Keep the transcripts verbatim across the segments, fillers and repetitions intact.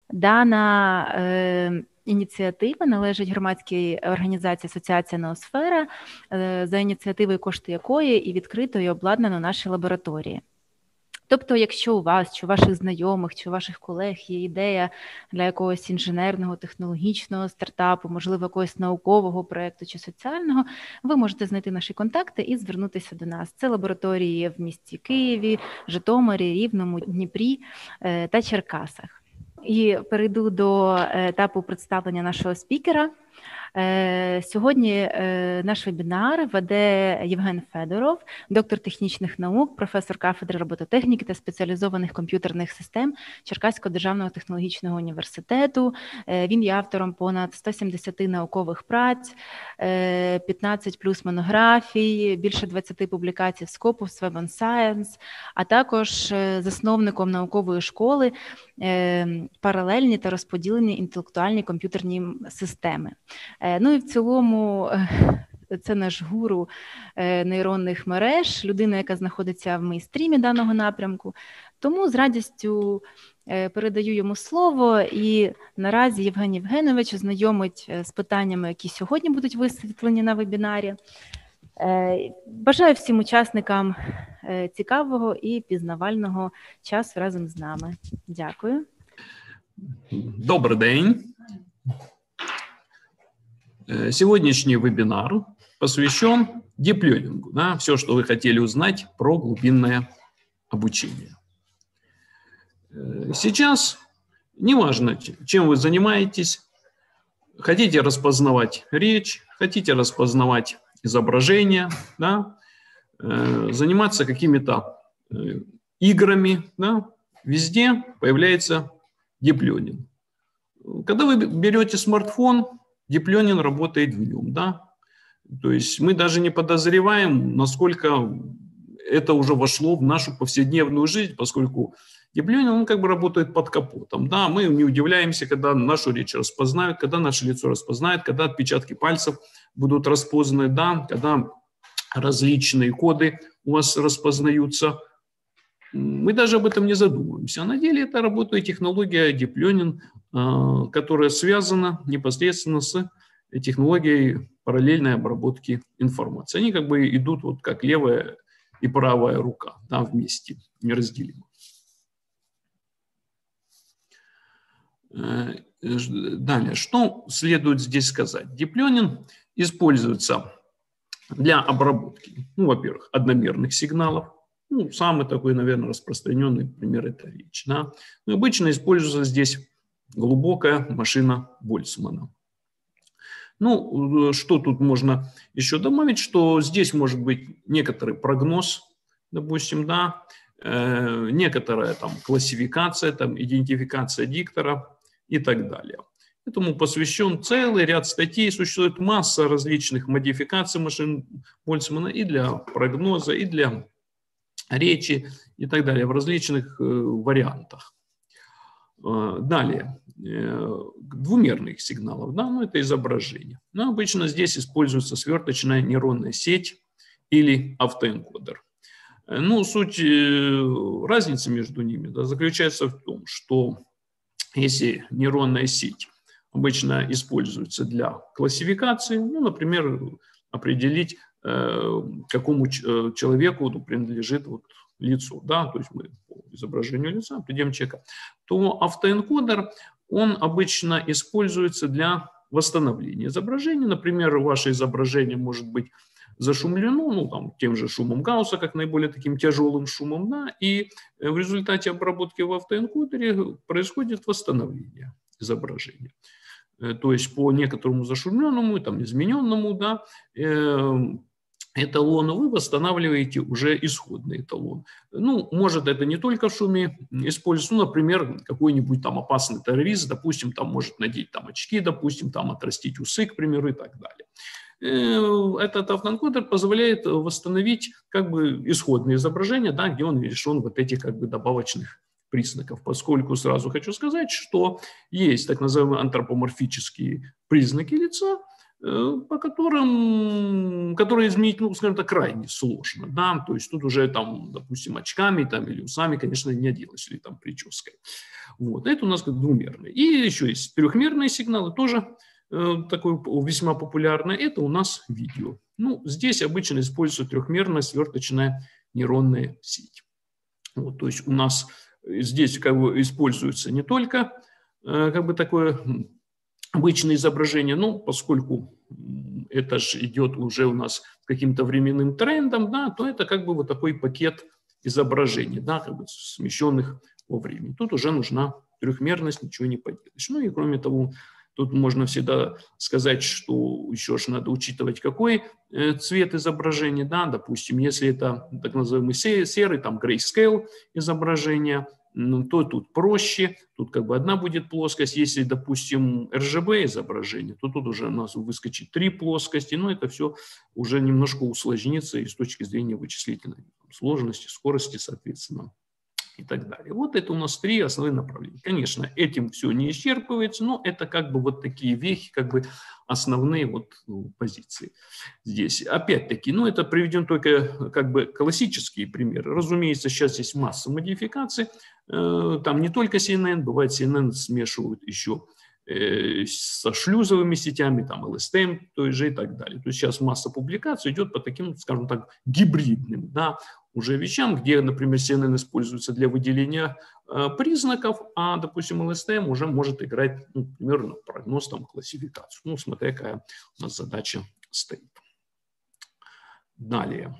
Дана е, ініціатива належить громадській організації Асоціація Ноосфера, е, за ініціативою кошти якої і відкрито і обладнано наші лабораторії. Тобто, якщо у вас, чи у ваших знайомих, чи у ваших колег є ідея для якогось інженерного, технологічного стартапу, можливо, якогось наукового проєкту чи соціального, ви можете знайти наші контакти і звернутися до нас. Це лабораторії в місті Києві, Житомирі, Рівному, Дніпрі та Черкасах. І перейду до етапу представлення нашого спікера. Сьогодні наш вебінар веде Євген Федоров, доктор технічних наук, професор кафедри робототехніки та спеціалізованих комп'ютерних систем Черкаського державного технологічного університету. Він є автором понад ста сімдесяти наукових праць, п'ятнадцять плюс монографій, більше двадцяти публікацій в Scopus, Web on Science, а також засновником наукової школи паралельні та розподілені інтелектуальні комп'ютерні системи. Ну і в цілому це наш гуру нейронних мереж, людина, яка знаходиться в мейнстрімі даного напрямку. Тому з радістю передаю йому слово, і наразі Євген Євгенович ознайомить з питаннями, які сьогодні будуть висвітлені на вебінарі. Бажаю всім учасникам цікавого і пізнавального часу разом з нами. Дякую. Добрий день. Сегодняшний вебинар посвящен дип-лернингу, да, все, что вы хотели узнать про глубинное обучение. Сейчас, неважно, чем вы занимаетесь, хотите распознавать речь, хотите распознавать изображения, да, заниматься какими-то играми, да, везде появляется дип-лернинг. Когда вы берете смартфон, дип-лернинг работает в нем, да. То есть мы даже не подозреваем, насколько это уже вошло в нашу повседневную жизнь, поскольку дип-лернинг, он как бы работает под капотом, да. Мы не удивляемся, когда нашу речь распознают, когда наше лицо распознают, когда отпечатки пальцев будут распознаны, да, когда различные коды у вас распознаются. Мы даже об этом не задумываемся. А на деле это работает технология Deep Learning, которая связана непосредственно с технологией параллельной обработки информации. Они как бы идут вот как левая и правая рука, да, вместе, неразделимо. Далее, что следует здесь сказать? Deep Learning используется для обработки, ну, во-первых, одномерных сигналов. Ну, самый такой, наверное, распространенный пример – это речь. Да? Но обычно используется здесь глубокая машина Больцмана. Ну, что тут можно еще добавить, что здесь может быть некоторый прогноз, допустим, да, э, некоторая там классификация, там, идентификация диктора и так далее. Этому посвящен целый ряд статей, существует масса различных модификаций машин Больцмана и для прогноза, и для речи и так далее, в различных э, вариантах. Э, далее, э, двумерных сигналов, да, ну это изображение. Но обычно здесь используется сверточная нейронная сеть или автоэнкодер. Э, ну, суть э, разницы между ними, да, заключается в том, что если нейронная сеть обычно используется для классификации, ну, например, определить, какому человеку принадлежит вот лицо, да, то есть мы по изображению лица определим человека, то автоэнкодер, он обычно используется для восстановления изображения. Например, ваше изображение может быть зашумлено, ну, там, тем же шумом Гаусса, как наиболее таким тяжелым шумом, да, и в результате обработки в автоэнкодере происходит восстановление изображения. То есть по некоторому зашумленному, там, измененному, да, эталону вы восстанавливаете уже исходный эталон. Ну, может, это не только в шуме используется, ну, например, какой-нибудь там опасный террорист, допустим, там может надеть там очки, допустим, там отрастить усы, к примеру, и так далее. Этот автоэнкодер позволяет восстановить как бы исходное изображение, да, где он лишен вот этих как бы добавочных признаков, поскольку сразу хочу сказать, что есть так называемые антропоморфические признаки лица, по которым, которые изменить, ну, скажем так, крайне сложно, да, то есть тут уже там, допустим, очками там или усами, конечно, не отделаешь, или там прической. Вот, это у нас как двумерные. И еще есть трехмерные сигналы, тоже э, такой весьма популярный, это у нас видео. Ну, здесь обычно используется трехмерная сверточная нейронная сеть. Вот, то есть у нас здесь как бы используется не только э, как бы такое обычное изображение, но поскольку это же идет уже у нас каким-то временным трендом, да, то это как бы вот такой пакет изображений, да, как бы смещенных во времени. Тут уже нужна трехмерность, ничего не поделаешь. Ну и кроме того, тут можно всегда сказать, что еще же надо учитывать, какой цвет изображения, да, допустим, если это так называемый серый, там grayscale изображение, ну, то тут проще, тут как бы одна будет плоскость. Если, допустим, эр джи би изображение, то тут уже у нас выскочит три плоскости, но это все уже немножко усложнится и с точки зрения вычислительной сложности, скорости, соответственно, и так далее. Вот это у нас три основные направления. Конечно, этим все не исчерпывается, но это как бы вот такие вехи, как бы основные вот ну, позиции здесь. Опять-таки, ну это приведем только как бы классические примеры. Разумеется, сейчас есть масса модификаций. Там не только си эн эн, бывает си эн эн смешивают еще со шлюзовыми сетями, там эл эс ти эм той же и так далее. То есть сейчас масса публикаций идет по таким, скажем так, гибридным, да, уже вещам, где, например, си эн эн используется для выделения э, признаков, а, допустим, эл эс ти эм уже может играть, ну, примерно прогноз, там, классификацию, ну, смотря какая у нас задача стоит. Далее.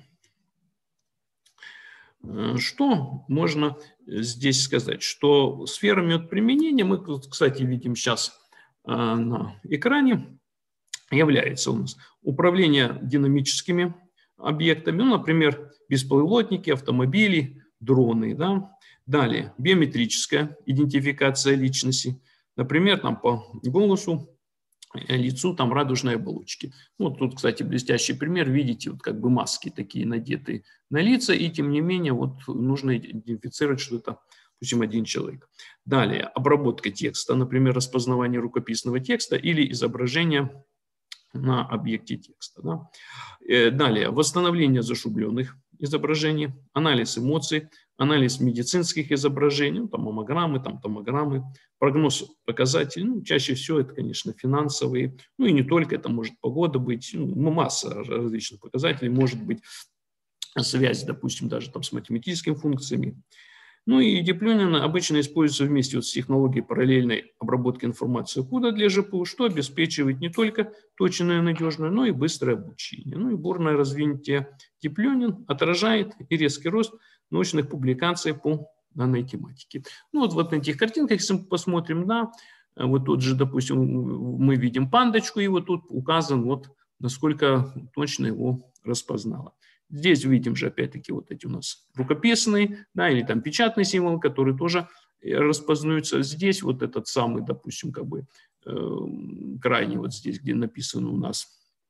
Что можно здесь сказать? Что сферами от применения, мы, кстати, видим сейчас э, на экране, является у нас управление динамическими объектами, ну, например, беспилотники, автомобили, дроны. Да? Далее, биометрическая идентификация личности, например, там, по голосу, лицу, там, радужной оболочки. Вот тут, кстати, блестящий пример. Видите, вот как бы маски такие надеты на лица, и тем не менее вот нужно идентифицировать, что это, допустим, один человек. Далее, обработка текста, например, распознавание рукописного текста или изображение на объекте текста. Да? Далее, восстановление зашубленных изображений, анализ эмоций, анализ медицинских изображений, ну, там маммограммы, там томограммы, прогноз показателей, ну, чаще всего это, конечно, финансовые, ну и не только, это может погода быть, ну, масса различных показателей, может быть связь, допустим, даже там с математическими функциями. Ну и Deep Learning обычно используется вместе вот с технологией параллельной обработки информации кода для джи пи ю, что обеспечивает не только точное и надежное, но и быстрое обучение. Ну и бурное развитие Deep Learning отражает и резкий рост научных публикаций по данной тематике. Ну вот, вот на этих картинках, если мы посмотрим, да, вот тут же, допустим, мы видим пандочку, и вот тут указан, вот, насколько точно его распознала. Здесь видим же опять-таки вот эти у нас рукописные, да, или там печатный символ, который тоже распознаются. Здесь вот этот самый, допустим, как бы э, крайний вот здесь, где написано у нас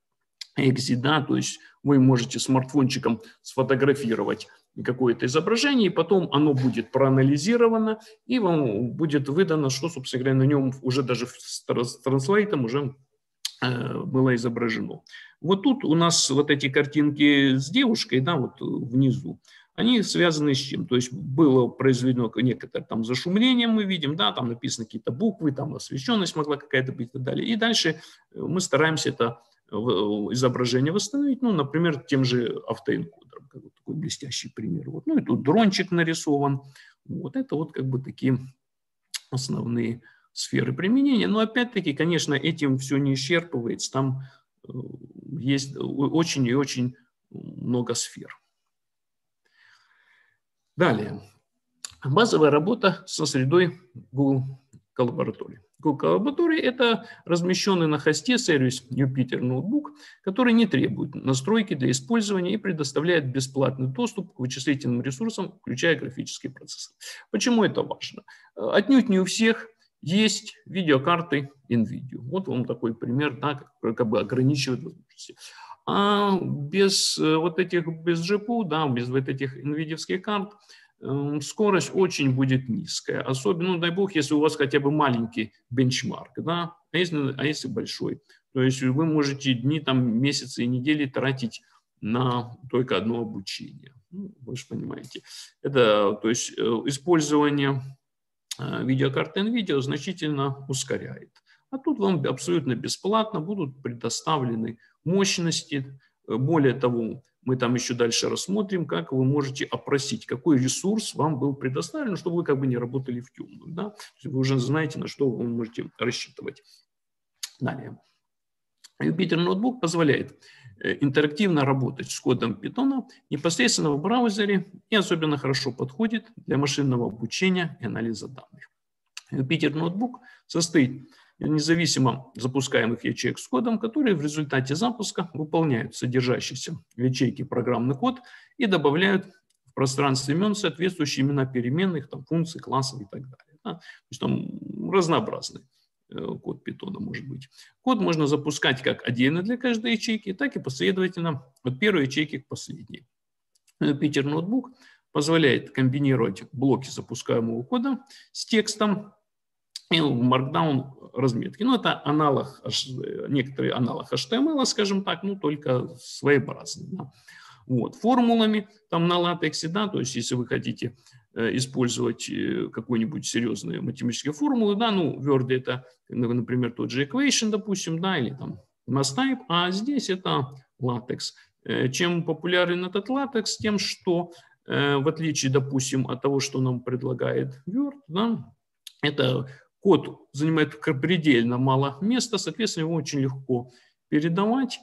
экзит, да, то есть вы можете смартфончиком сфотографировать какое-то изображение, и потом оно будет проанализировано, и вам будет выдано, что, собственно говоря, на нем уже даже с транслейтом уже было изображено. Вот тут у нас вот эти картинки с девушкой, да, вот внизу, они связаны с чем? То есть было произведено некоторое там зашумление, мы видим, да, там написаны какие-то буквы, там освещенность могла какая-то быть и так далее. И дальше мы стараемся это изображение восстановить, ну, например, тем же автоэнкодером, как вот такой блестящий пример. Вот. Ну и тут дрончик нарисован. Вот это вот как бы такие основные сферы применения. Но опять-таки, конечно, этим все не исчерпывается. Там есть очень и очень много сфер. Далее. Базовая работа со средой Google Коллаборатории. Google Коллаборатории – это размещенный на хосте сервис Jupyter ноутбук, который не требует настройки для использования и предоставляет бесплатный доступ к вычислительным ресурсам, включая графические процессоры. Почему это важно? Отнюдь не у всех есть видеокарты NVIDIA. Вот вам такой пример, да, который как бы ограничивает возможности. А без вот этих, без джи пи ю, да, без вот этих NVIDIA-ских карт скорость очень будет низкая. Особенно, ну, дай бог, если у вас хотя бы маленький бенчмарк, да, а если, а если большой. То есть вы можете дни, там, месяцы и недели тратить на только одно обучение. Ну, вы же понимаете. Это, то есть, использование видеокарты NVIDIA значительно ускоряет. А тут вам абсолютно бесплатно будут предоставлены мощности. Более того, мы там еще дальше рассмотрим, как вы можете опросить, какой ресурс вам был предоставлен, чтобы вы как бы не работали в темную. Да? Вы уже знаете, на что вы можете рассчитывать. Далее. Jupyter Notebook позволяет интерактивно работать с кодом Python непосредственно в браузере и особенно хорошо подходит для машинного обучения и анализа данных. Jupyter Notebook состоит из независимо запускаемых ячеек с кодом, которые в результате запуска выполняют содержащийся в ячейке программный код и добавляют в пространстве имен соответствующие имена переменных, там, функций, классов и так далее. Да? То есть там разнообразный код Python может быть. Код можно запускать как отдельно для каждой ячейки, так и последовательно от первой ячейки к последней. Jupyter Notebook позволяет комбинировать блоки запускаемого кода с текстом и в Markdown разметки. Ну, это аналог, некоторый аналог эйч ти эм эл, скажем так, ну, только своеобразный. Да. Вот. Формулами там на латексе, да, то есть если вы хотите э, использовать э, какую-нибудь серьезную математическую формулу, да, ну, в Word это, например, тот же equation, допустим, да, или там mass-type, а здесь это латекс. Э, чем популярен этот латекс? Тем, что э, в отличие, допустим, от того, что нам предлагает Word, да, это код занимает предельно мало места, соответственно, его очень легко передавать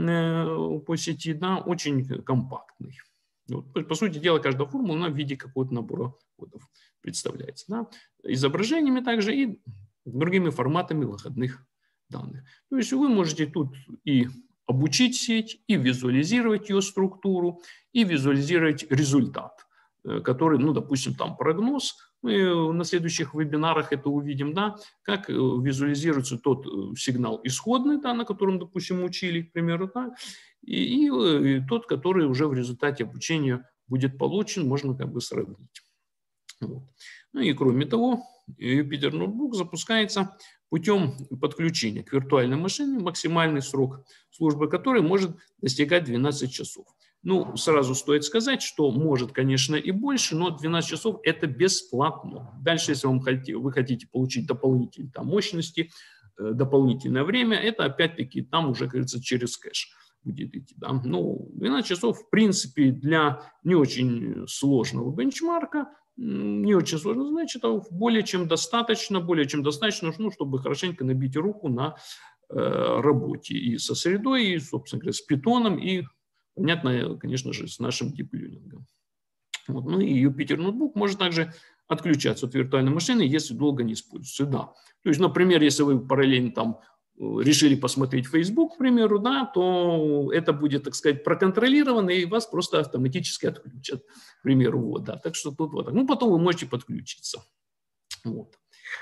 по сети, да, очень компактный. Вот, по сути дела, каждая формула она в виде какого-то набора кодов представляется. Да, изображениями также и другими форматами выходных данных. То есть вы можете тут и обучить сеть, и визуализировать ее структуру, и визуализировать результат, который, ну, допустим, там прогноз. Мы на следующих вебинарах это увидим, да, как визуализируется тот сигнал исходный, да, на котором, допустим, учили, к примеру, да, и, и, и тот, который уже в результате обучения будет получен, можно как бы сравнить. Вот. Ну и кроме того, Jupyter Notebook запускается путем подключения к виртуальной машине, максимальный срок службы которой может достигать двенадцать часов. Ну, сразу стоит сказать, что может, конечно, и больше, но двенадцать часов – это бесплатно. Дальше, если вам хотите, вы хотите получить дополнительные там, мощности, э, дополнительное время, это опять-таки там уже, как говорится, через кэш будет идти. Да? Ну, двенадцать часов, в принципе, для не очень сложного бенчмарка, не очень сложно, значит, более чем достаточно, более чем достаточно, ну, чтобы хорошенько набить руку на э, работе и со средой, и, собственно говоря, с питоном, и понятно, конечно же, с нашим дип-лернингом. Вот. Ну и Jupyter Notebook может также отключаться от виртуальной машины, если долго не используется. Да. То есть, например, если вы параллельно там решили посмотреть Facebook, к примеру, да, то это будет, так сказать, проконтролировано, и вас просто автоматически отключат, к примеру. Вот, да. Так что тут вот так. Ну, потом вы можете подключиться. Вот.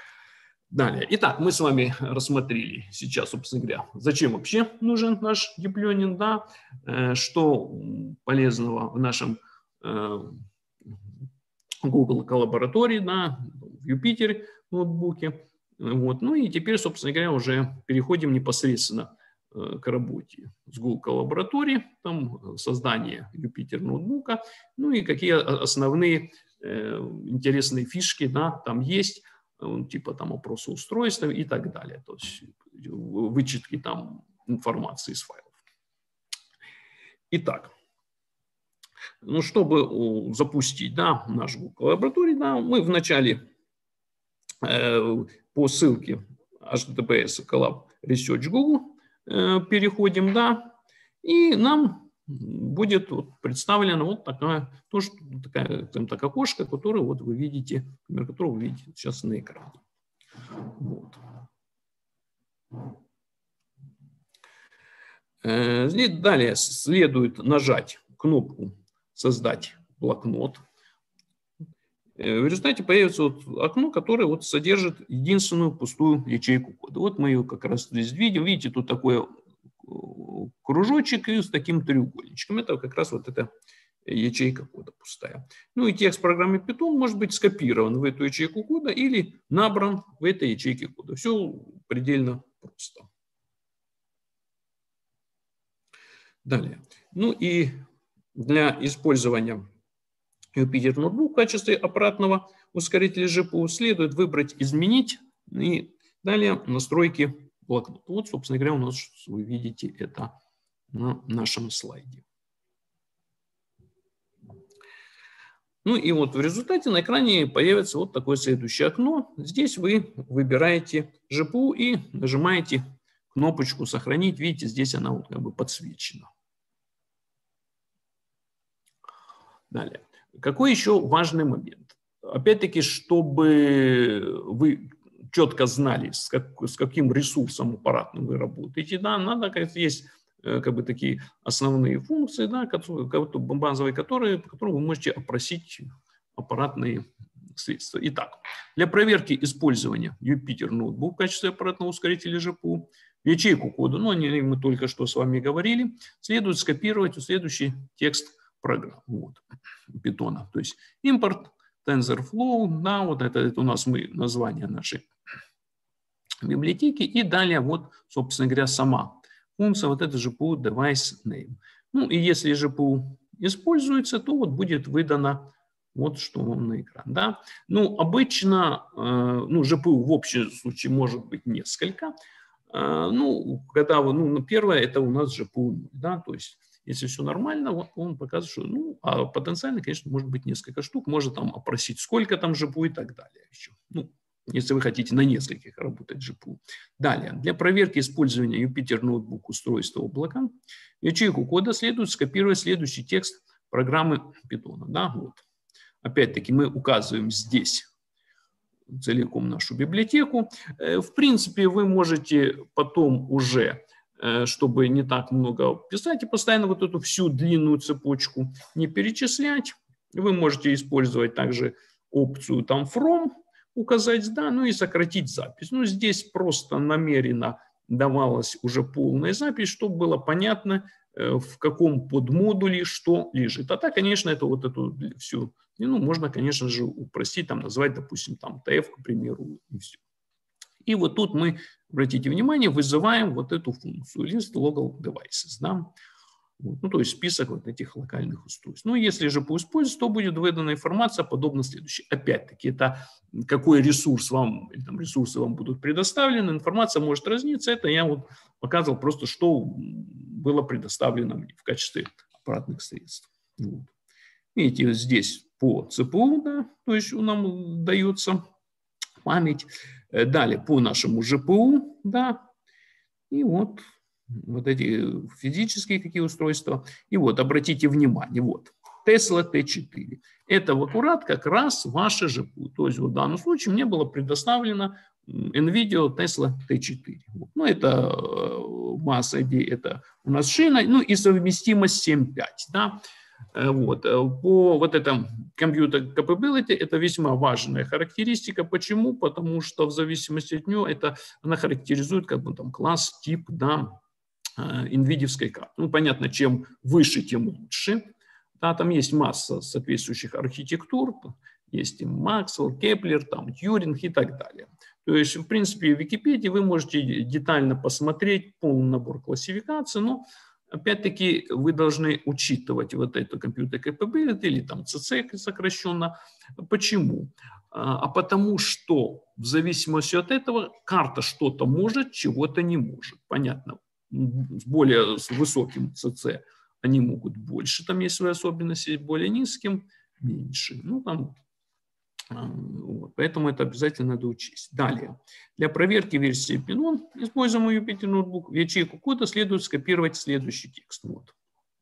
Далее. Итак, мы с вами рассмотрели сейчас, собственно говоря, зачем вообще нужен наш дип-лернинг, да, что полезного в нашем Google коллаборатории, да, в Jupyter ноутбуке. Вот. Ну и теперь, собственно говоря, уже переходим непосредственно к работе с Google коллабораторией, там создание Jupyter ноутбука, ну и какие основные э, интересные фишки, да, там есть, типа там опроса устройства и так далее, то есть вычетки там информации из файлов. Итак, ну, чтобы запустить, да, наш Google лабораторий, да, мы вначале э, по ссылке эйч ти ти пи эс коллаб research Google э, переходим, да, и нам будет вот представлено вот такая, тоже такая, так, окошко, которое вот вы видите, например, которое вы видите сейчас на экране. Вот. Э, здесь далее следует нажать кнопку «Создать блокнот». В результате появится вот окно, которое вот содержит единственную пустую ячейку кода. Вот мы ее как раз здесь видим. Видите, тут такой кружочек и с таким треугольничком. Это как раз вот эта ячейка кода пустая. Ну и текст программы Python может быть скопирован в эту ячейку кода или набран в этой ячейке кода. Все предельно просто. Далее. Ну и для использования Jupyter Notebook в качестве аппаратного ускорителя джи пи ю следует выбрать «Изменить» и далее настройки блокнота. Вот, собственно говоря, у нас вы видите это на нашем слайде. Ну и вот в результате на экране появится вот такое следующее окно. Здесь вы выбираете джи пи ю и нажимаете кнопочку «Сохранить». Видите, здесь она вот как бы подсвечена. Далее. Какой еще важный момент? Опять-таки, чтобы вы четко знали, с, как, с каким ресурсом аппаратным вы работаете, да, надо, как есть как бы такие основные функции, да, которые, базовые, которые, по которым вы можете опросить аппаратные средства. Итак, для проверки использования Jupyter Notebook в качестве аппаратного ускорителя джи пи ю в ячейку кода, ну, о ней мы только что с вами говорили, следует скопировать следующий текст программ, вот, Python. То есть импорт, TensorFlow, да, вот это, это у нас мы название нашей библиотеки, и далее вот, собственно говоря, сама функция, вот это джи пи ю Device Name. Ну и если джи пи ю используется, то вот будет выдано вот что вам на экран, да. Ну, обычно, э, ну, джи пи ю в общем случае может быть несколько. Э, ну, когда, ну, первое, это у нас джи пи ю, да, то есть если все нормально, вот он показывает, что, ну, а потенциально, конечно, может быть несколько штук, может там опросить, сколько там джи пи ю и так далее еще. Ну, если вы хотите на нескольких работать джи пи ю. Далее, для проверки использования Jupyter Notebook устройства облака в ячейку кода следует скопировать следующий текст программы Python. Да, вот. Опять-таки мы указываем здесь целиком нашу библиотеку. В принципе, вы можете потом уже, чтобы не так много писать и постоянно вот эту всю длинную цепочку не перечислять, вы можете использовать также опцию там from, указать, да, ну и сократить запись. Ну, здесь просто намеренно давалась уже полная запись, чтобы было понятно, в каком подмодуле что лежит. А так, конечно, это вот эту всю длину можно, конечно же, упростить, там, назвать, допустим, там, ти эф, к примеру, и все. И вот тут мы, обратите внимание, вызываем вот эту функцию list local devices, да. Вот, ну, то есть список вот этих локальных устройств. Ну, если же поиспользовать, то будет выдана информация подобно следующей. Опять-таки, это какой ресурс вам, или там ресурсы вам будут предоставлены, информация может разниться. Это я вот показывал просто, что было предоставлено мне в качестве аппаратных средств. Вот. Видите, здесь по ци пи ю, да, то есть нам дается память. Далее по нашему джи пи ю, да, и вот вот эти физические какие устройства. И вот, обратите внимание, вот, Tesla ти четыре. Это в аккурат как раз ваше джи пи ю. То есть в данном случае мне было предоставлено NVIDIA Tesla ти четыре. Вот. Ну, это масса идей, это у нас шина, ну и совместимость семь пять, да. Вот. По вот этом Computer Capability это весьма важная характеристика. Почему? Потому что в зависимости от нее это, она характеризует как бы там класс, тип, да, NVIDIA-вской карты. Ну, понятно, чем выше, тем лучше. Да, там есть масса соответствующих архитектур, есть и Максвелл, Кеплер, там, Тьюринг и так далее. То есть, в принципе, в Википедии вы можете детально посмотреть полный набор классификаций, но, опять-таки, вы должны учитывать вот эту Computer Capability или там си си сокращенно. Почему? А потому что в зависимости от этого карта что-то может, чего-то не может. Понятно. С более с высоким си си они могут больше, там есть свои особенности, более низким меньше. Ну, там, вот, поэтому это обязательно надо учесть. Далее. Для проверки версии Python, используемой Jupyter Notebook, в ячейку кода следует скопировать следующий текст. Вот.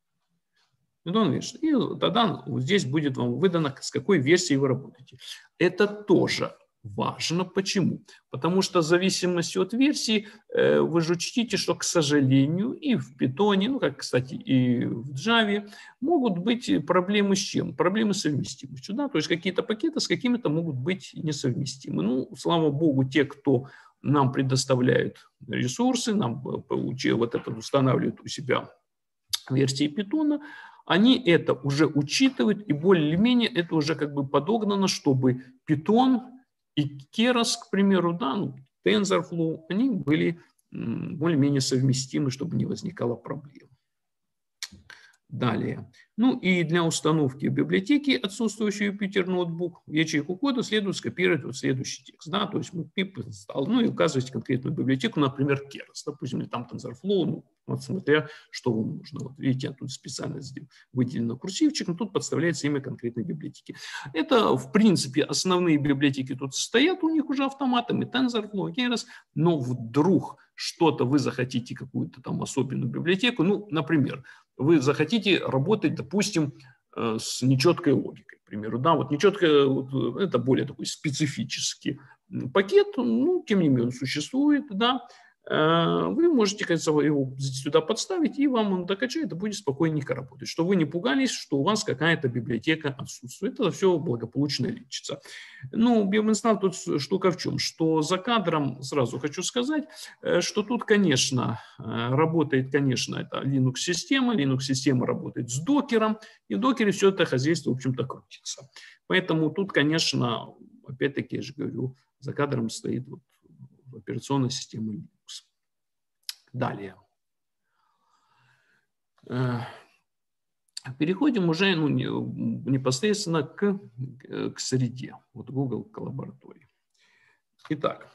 И тогда здесь будет вам выдано, с какой версией вы работаете. Это тоже важно. Почему? Потому что в зависимости от версии вы же учтите, что, к сожалению, и в Python, ну, как, кстати, и в Java, могут быть проблемы с чем? Проблемы с совместимостью. Да? То есть какие-то пакеты с какими-то могут быть несовместимы. Ну, слава богу, те, кто нам предоставляют ресурсы, нам вот это устанавливают у себя версии Python, они это уже учитывают, и более-менее это уже как бы подогнано, чтобы Python и Keras, к примеру, да, ну, TensorFlow, они были более-менее совместимы, чтобы не возникало проблем. Далее. Ну и для установки в библиотеке отсутствующий Jupyter ноутбук в ячейку кода следует скопировать вот следующий текст. Да? То есть мы pip install, ну и указываете конкретную библиотеку, например, Keras, допустим, или там TensorFlow, ну, вот смотря, что вам нужно. Вот видите, я тут специально выделено курсивчиком, тут подставляется имя конкретной библиотеки. Это, в принципе, основные библиотеки тут стоят у них уже автоматами, TensorFlow, Keras, но вдруг что-то вы захотите, какую-то там особенную библиотеку, ну, например, вы захотите работать, допустим, с нечеткой логикой, к примеру. Да, вот нечеткая, вот, это более такой специфический пакет, ну, тем не менее, он существует, да. Вы можете, кажется, его сюда подставить, и вам он докачает, и будет спокойненько работать. Что вы не пугались, что у вас какая-то библиотека отсутствует. Это все благополучно лечится. Ну, BioInstall тут штука в чем? Что за кадром, сразу хочу сказать, что тут, конечно, работает, конечно, это Linux-система. Linux-система работает с докером, и в докере все это хозяйство, в общем-то, крутится. Поэтому тут, конечно, опять-таки, я же говорю, за кадром стоит вот операционная система Linux. Далее. Переходим уже ну, непосредственно к, к среде. Вот Google Коллаборатории. Итак,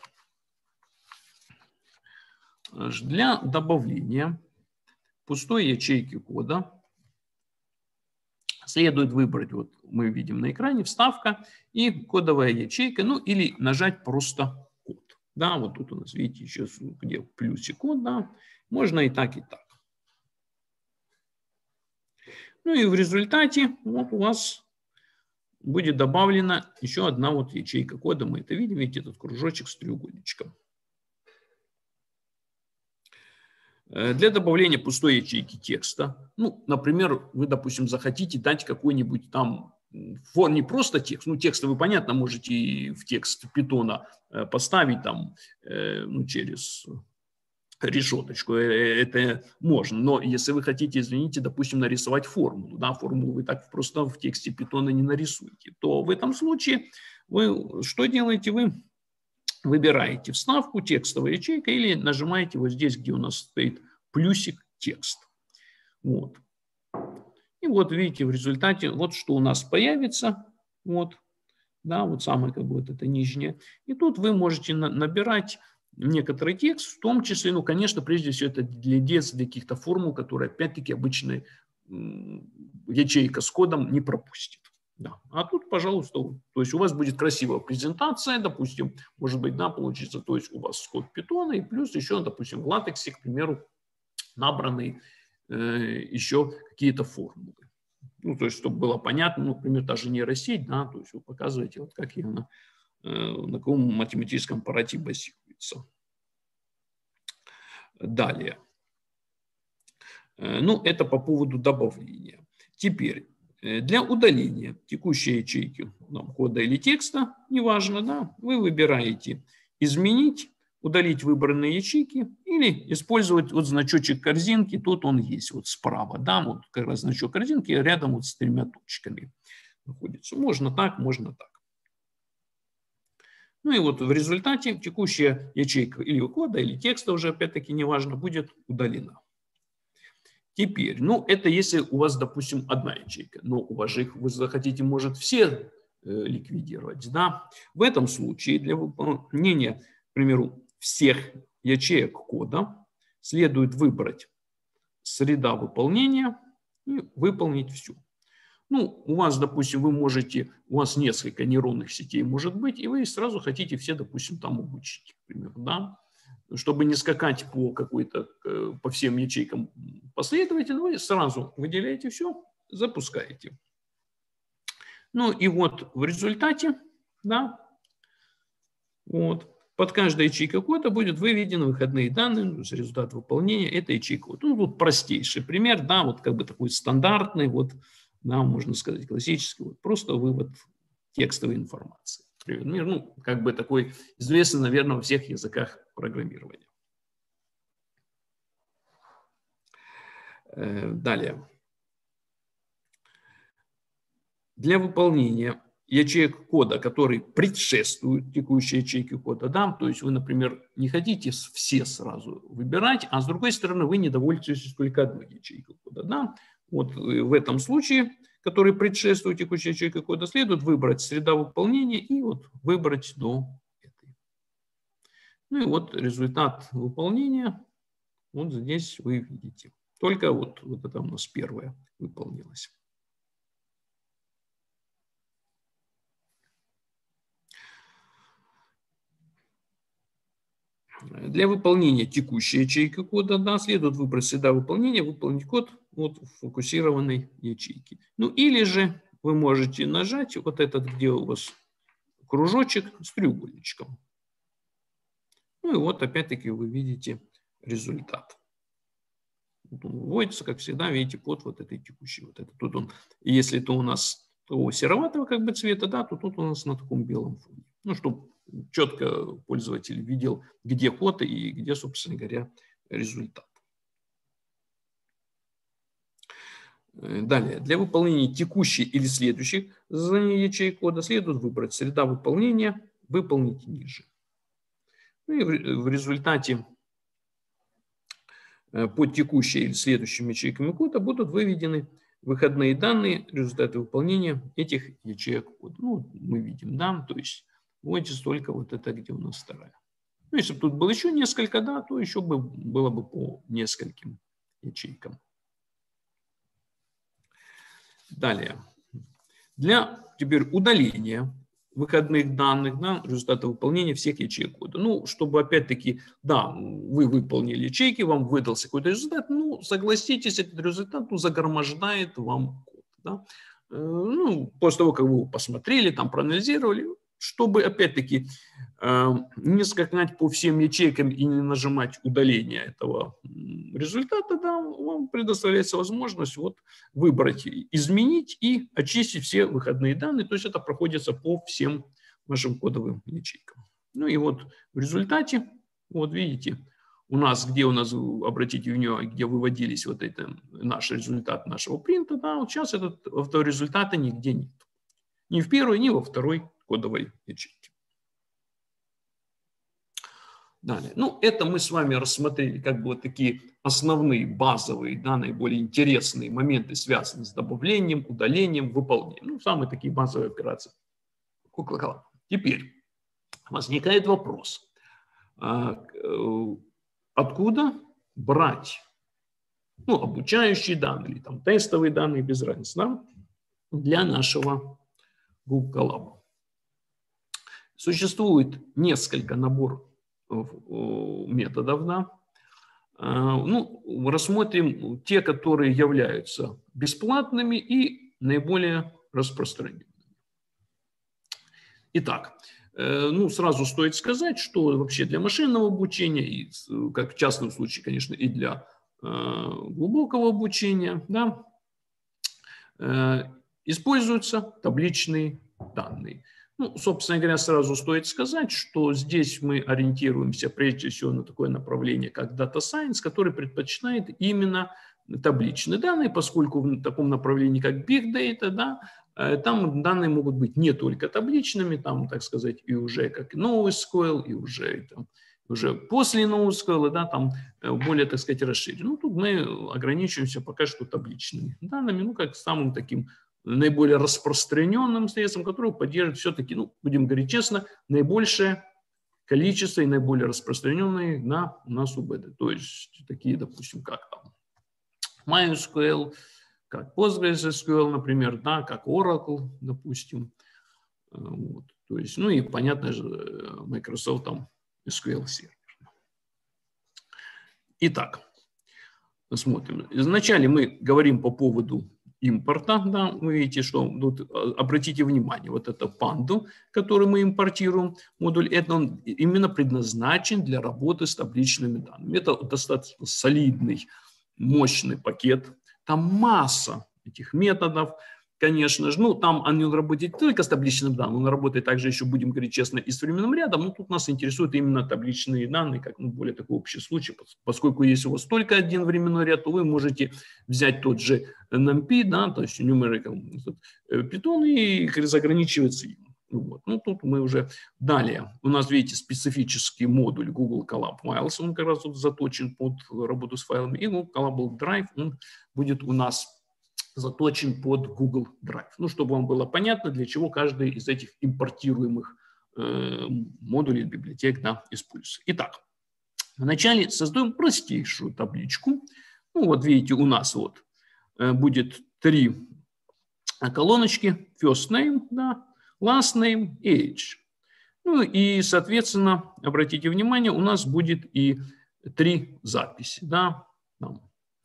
для добавления пустой ячейки кода следует выбрать, вот мы видим на экране, вставка и кодовая ячейка, ну или нажать просто код. Да, вот тут у нас, видите, еще где плюсик код, да, можно и так, и так. Ну и в результате вот у вас будет добавлена еще одна вот ячейка кода. Мы это видим, видите, этот кружочек с треугольничком. Для добавления пустой ячейки текста, ну, например, вы, допустим, захотите дать какой-нибудь там, не просто текст, ну, текст вы, понятно, можете и в текст Python поставить там, ну, через решеточку, это можно, но если вы хотите, извините, допустим, нарисовать формулу, да, формулу вы так просто в тексте Python не нарисуете, то в этом случае вы что делаете? Вы выбираете вставку текстовая ячейка или нажимаете вот здесь, где у нас стоит плюсик текст. Вот. И вот видите, в результате вот что у нас появится. Вот. Да, вот самое как бы вот это нижнее. И тут вы можете на набирать некоторый текст, в том числе, ну, конечно, прежде всего это для детства, для каких-то формул, которые опять-таки обычная ячейка с кодом не пропустит. Да. А тут, пожалуйста, то есть у вас будет красивая презентация, допустим, может быть, да, получится, то есть у вас код Python, и плюс еще, допустим, в латексе, к примеру, набраны э, еще какие-то формулы. Ну, то есть, чтобы было понятно, ну, например, даже нейросеть, да, то есть вы показываете, вот как она, э, на каком математическом аппарате базируется. Далее. Э, ну, это по поводу добавления. Теперь. Для удаления текущей ячейки там, кода или текста, неважно, да, вы выбираете «Изменить», «Удалить выбранные ячейки» или использовать вот значочек корзинки, тут он есть вот справа, да, вот как раз значок корзинки рядом вот с тремя точками находится. Можно так, можно так. Ну и вот в результате текущая ячейка или кода, или текста уже опять-таки неважно, будет удалена. Теперь, ну, это если у вас, допустим, одна ячейка, но у вас же их, вы захотите, может, все э, ликвидировать, да. В этом случае для выполнения, к примеру, всех ячеек кода следует выбрать среда выполнения и выполнить всю. Ну, у вас, допустим, вы можете, у вас несколько нейронных сетей может быть, и вы сразу хотите все, допустим, там обучить, к примеру, да. Чтобы не скакать по какой-то, по всем ячейкам последовательно, вы сразу выделяете все, запускаете. Ну и вот в результате, да, вот, под каждой ячейкой кода будет выведены выходные данные, то есть результат выполнения этой ячейки кода. Ну, вот простейший пример, да, вот как бы такой стандартный, вот, да, можно сказать, классический, вот, просто вывод текстовой информации. Ну, как бы такой известный, наверное, во всех языках программирования. Далее. для выполнения ячеек кода, которые предшествуют текущей ячейке кода, да, то есть вы, например, не хотите все сразу выбирать, а с другой стороны вы не довольствуетесь только одной ячейкой кода, да, вот в этом случае, который предшествует текущей ячейке кода, следует выбрать среда выполнения и вот выбрать до этой. Ну и вот результат выполнения, вот здесь вы видите, только вот, вот это у нас первое выполнилось. Для выполнения текущей ячейки кода, да, следует выбрать среда выполнения, выполнить код от фокусированной ячейки. Ну или же вы можете нажать вот этот, где у вас кружочек с треугольничком. Ну и вот опять-таки вы видите результат. Вот он выводится, как всегда, видите, под вот этой текущей. Вот это. Тут он, если это у нас того сероватого как бы цвета, да, то тут у нас на таком белом фоне. Ну, чтобы четко пользователь видел, где код и где, собственно говоря, результат. Далее, для выполнения текущей или следующих заданий ячеек кода следует выбрать среда выполнения, выполнить ниже. Ну и в результате по текущей или следующим ячейкам кода будут выведены выходные данные, результаты выполнения этих ячеек кода. Ну, мы видим, да, то есть вводится только вот это, где у нас вторая. Ну, если бы тут было еще несколько, да, то еще бы было бы по нескольким ячейкам. Далее. Для теперь удаления выходных данных, да, результата выполнения всех ячеек кода. Ну, чтобы опять-таки, да, вы выполнили ячейки, вам выдался какой-то результат, ну, согласитесь, этот результат ну, загромождает вам код. Да. Ну, после того, как вы его посмотрели, там, проанализировали, чтобы, опять-таки, не скакать по всем ячейкам и не нажимать удаление этого результата, да, вам предоставляется возможность вот выбрать, изменить и очистить все выходные данные. То есть это проходится по всем вашим кодовым ячейкам. Ну и вот в результате, вот видите, у нас, где у нас, обратите внимание, где выводились вот это наш результат нашего принта, да, вот сейчас этот, этого результата нигде нет. Ни в первой, ни во второй кодовой ячейке. Далее. Ну, это мы с вами рассмотрели как бы вот такие основные, базовые, да, наиболее интересные моменты, связанные с добавлением, удалением, выполнением. Ну, самые такие базовые операции. Теперь возникает вопрос. Откуда брать ну, обучающие данные, или там тестовые данные, без разницы, да, для нашего Google Colab? Существует несколько наборов методов, да. Ну, рассмотрим те, которые являются бесплатными и наиболее распространенными. Итак, ну, сразу стоит сказать, что вообще для машинного обучения, и, как в частном случае, конечно, и для глубокого обучения, да, используются табличные данные. Ну, собственно говоря, сразу стоит сказать, что здесь мы ориентируемся прежде всего на такое направление, как Data Science, который предпочитает именно табличные данные, поскольку в таком направлении, как Big Data, да, там данные могут быть не только табличными, там, так сказать, и уже как NoSQL, и уже, там, уже после NoSQL, да, там более, так сказать, расширен. Ну, тут мы ограничиваемся пока что табличными данными, ну, как самым таким наиболее распространенным средством, которое поддерживает все-таки, ну, будем говорить честно, наибольшее количество и наиболее распространенные на у нас ю би ди. То есть такие, допустим, как там MySQL, как PostgreSQL, например, да, как Oracle, допустим. Вот. То есть, ну и, понятно же, Microsoft там эс кью эль Server. Итак, смотрим. Вначале мы говорим по поводу импорта, да, вы видите, что тут, обратите внимание, вот это Pandu, который мы импортируем, модуль, это он именно предназначен для работы с табличными данными. Это достаточно солидный, мощный пакет, там масса этих методов, конечно же. Ну, там он работает не только с табличным данным, он работает также еще, будем говорить честно, и с временным рядом. Но тут нас интересуют именно табличные данные, как ну, более такой общий случай. Поскольку если у вас только один временной ряд, то вы можете взять тот же эн эм пи, да, то есть numerical Python, и заграничиваться им. Вот. Ну, тут мы уже далее. У нас, видите, специфический модуль Google Colab Files, он как раз тут заточен под работу с файлами. И Google Colab Drive, он будет у нас заточен под Google Drive. Ну, чтобы вам было понятно, для чего каждый из этих импортируемых э, модулей, библиотек, да, используется. Итак, вначале создаем простейшую табличку. Ну, вот видите, у нас вот э, будет три колоночки. First name, да, last name и age. Ну и, соответственно, обратите внимание, у нас будет и три записи. Да? Там,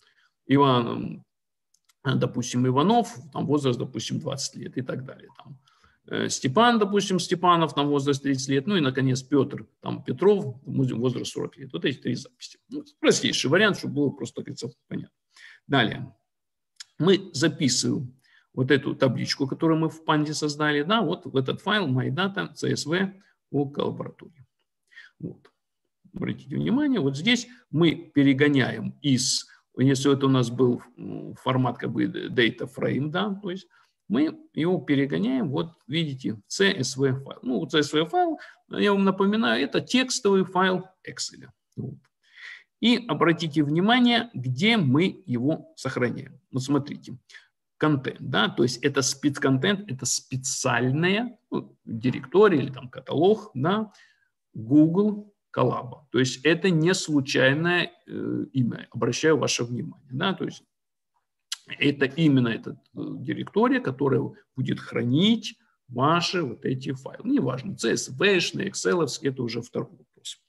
Иван, допустим, Иванов, там возраст, допустим, двадцать лет и так далее. Там, э, Степан, допустим, Степанов, там возраст тридцать лет. Ну и, наконец, Петр, там, Петров, возраст сорок лет. Вот эти три записи. Ну, простейший вариант, чтобы было просто, как говорится, понятно. Далее. Мы записываем вот эту табличку, которую мы в Панде создали, да, вот в этот файл MyData си эс ви о коллаборатории. Вот. Обратите внимание, вот здесь мы перегоняем из, если это у нас был формат как бы data frame, да, то есть мы его перегоняем, вот видите, в си эс ви файл. Ну, вот си эс ви файл, я вам напоминаю, это текстовый файл Excel. Вот. И обратите внимание, где мы его сохраняем. Вот смотрите. Контент, да, то есть это спецконтент, это специальная ну, директория или там каталог, да, Google Colab. То есть это не случайное э, имя, обращаю ваше внимание, да, то есть это именно эта директория, которая будет хранить ваши вот эти файлы. Неважно, си эс ви-шные, Excel, это уже второй вопрос.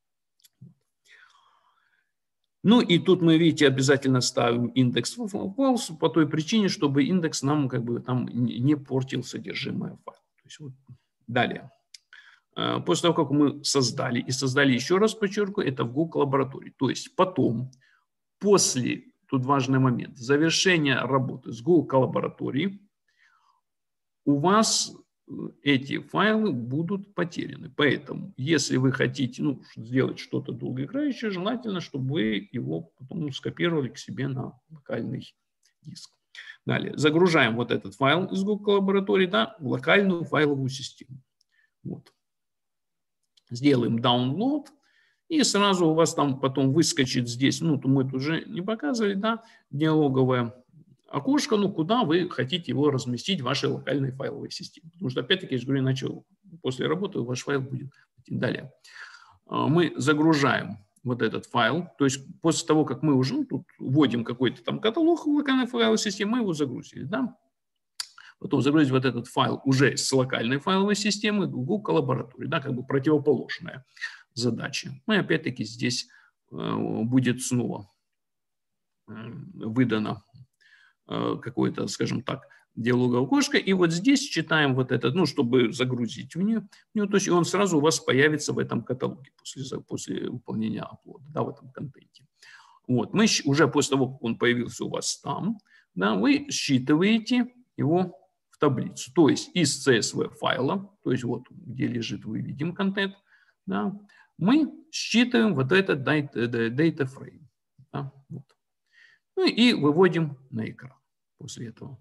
Ну и тут мы, видите, обязательно ставим индекс false по той причине, чтобы индекс нам как бы там не портил содержимое файла. То есть вот. Далее. После того, как мы создали, и создали, еще раз подчеркиваю, это в Google лаборатории. То есть потом, после, тут важный момент, завершения работы с Google лабораторией, у вас эти файлы будут потеряны. Поэтому, если вы хотите ну, сделать что-то долгоиграющее, желательно, чтобы вы его потом скопировали к себе на локальный диск. Далее, загружаем вот этот файл из Google лаборатории да, в локальную файловую систему. Вот. Сделаем download, и сразу у вас там потом выскочит здесь, ну, мы тут уже не показывали, да, диалоговое окошко, ну, куда вы хотите его разместить в вашей локальной файловой системе. Потому что, опять-таки, я же говорю, иначе после работы ваш файл будет далее. Мы загружаем вот этот файл, то есть после того, как мы уже ну, тут вводим какой-то там каталог в локальной файловой системе, мы его загрузили, да. Потом загрузить вот этот файл уже с локальной файловой системы в Google лаборатории, да, как бы противоположная задача. Ну и опять-таки здесь будет снова выдано какое-то, скажем так, диалоговое окошко, и вот здесь читаем вот это, ну, чтобы загрузить в нее, в нее, то есть он сразу у вас появится в этом каталоге после, после выполнения аплода, да, в этом контенте. Вот, мы уже после того, как он появился у вас там, да, вы считываете его в таблицу, то есть из си эс ви файла, то есть вот где лежит выведен контент, да, мы считываем вот этот data frame, да, вот. Ну и выводим на экран после этого.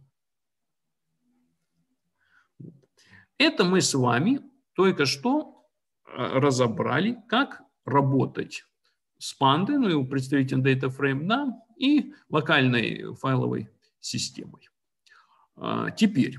Это мы с вами только что разобрали, как работать с Пандой, ну и представителем DataFrame, да, и локальной файловой системой. Теперь,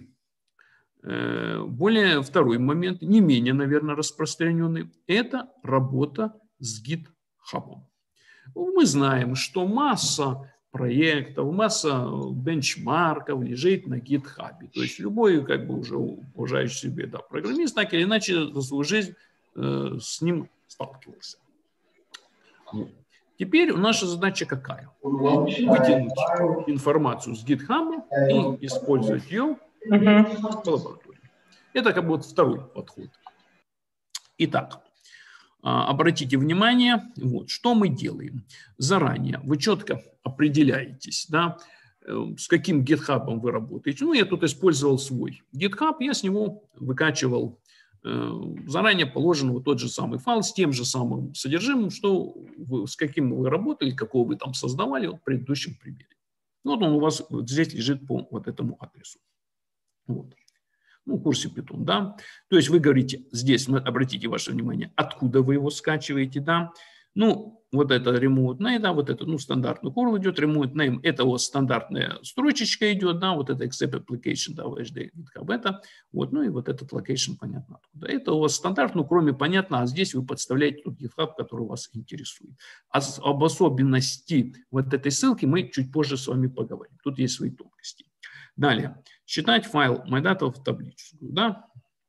более второй момент, не менее, наверное, распространенный, это работа с GitHub. Мы знаем, что масса проектов, масса бенчмарков лежит на GitHub. То есть любой, как бы уже уважающий себя да, программист, так или иначе за свою жизнь э, с ним сталкивался. Вот. Теперь наша задача какая? Вытянуть информацию с GitHub и использовать ее в лаборатории. Это как бы вот второй подход. Итак, обратите внимание, вот, что мы делаем. Заранее вы четко определяетесь, да, с каким GitHub вы работаете. Ну, я тут использовал свой GitHub, я с него выкачивал заранее положенный вот тот же самый файл с тем же самым содержимым, что вы, с каким вы работали, какого вы там создавали вот в предыдущем примере. Вот он у вас вот здесь лежит по вот этому адресу. Вот. Ну, в курсе Python, да. То есть вы говорите, здесь, обратите ваше внимание, откуда вы его скачиваете, да. Ну, вот это remote name, да, вот это, ну, стандартный курл идет, remote name, это у вас стандартная строчечка идет, да, вот это accept application, да, ви эйч ди, GitHub, это, вот, ну, и вот этот location, понятно, откуда. Это у вас стандарт, ну, кроме, понятно, а здесь вы подставляете тот GitHub, который вас интересует. А об особенности вот этой ссылки мы чуть позже с вами поговорим. Тут есть свои тонкости. Далее, считать файл MyData в таблицу, да.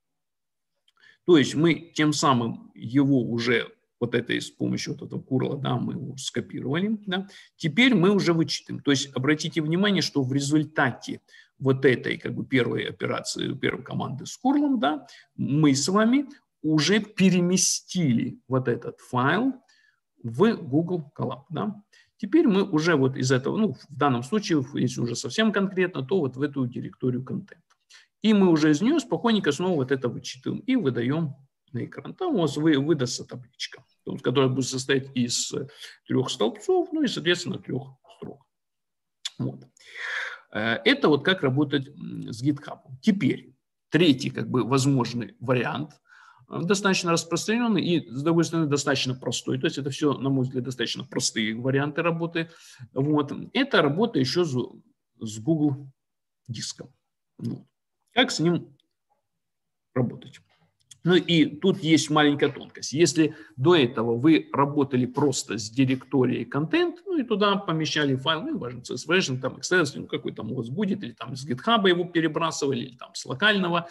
То есть мы тем самым его уже вот этой с помощью вот этого курла, да, мы его скопировали, да. Теперь мы уже вычитаем. То есть обратите внимание, что в результате вот этой как бы первой операции, первой команды с курлом, да, мы с вами уже переместили вот этот файл в Google Colab, да. Теперь мы уже вот из этого, ну, в данном случае, если уже совсем конкретно, то вот в эту директорию контент. И мы уже из нее спокойненько снова вот это вычитываем и выдаем на экран. Там у вас вы, выдастся табличка, которая будет состоять из трех столбцов, ну и, соответственно, трех строк. Вот. Это вот как работать с GitHub. Теперь третий как бы возможный вариант, достаточно распространенный и, с другой стороны, достаточно простой. То есть это все, на мой взгляд, достаточно простые варианты работы. Вот. Это работа еще с, с Google диском. Вот. Как с ним работать? Ну и тут есть маленькая тонкость. Если до этого вы работали просто с директорией контент, ну и туда помещали файл, ну и важно, си эс вершн, там, Excel, ну какой там у вас будет, или там с GitHub его перебрасывали, или там с локального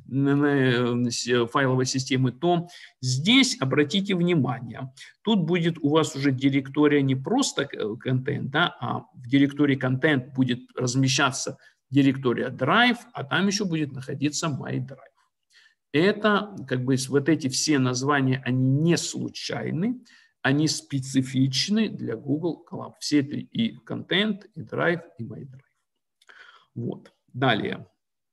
файловой системы, то здесь обратите внимание, тут будет у вас уже директория не просто контент, да, а в директории контент будет размещаться директория Drive, а там еще будет находиться MyDrive. Это, как бы, вот эти все названия, они не случайны, они специфичны для Google Colab. Все три, и контент, и Drive, и MyDrive. Вот. Далее.